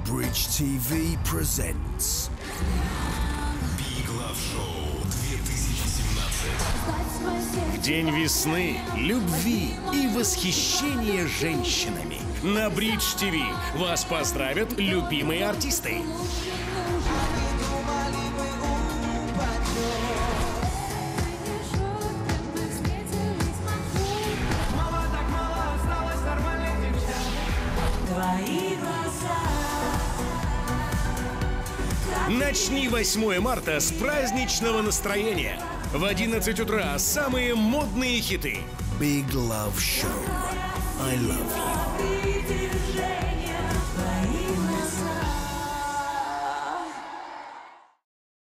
Bridge TV presents Big Love Show 2017. В день весны, любви и восхищения женщинами на Бридж ТВ вас поздравят любимые артисты. Начни 8 марта с праздничного настроения. В 11 утра самые модные хиты. Big Love Show. I love you.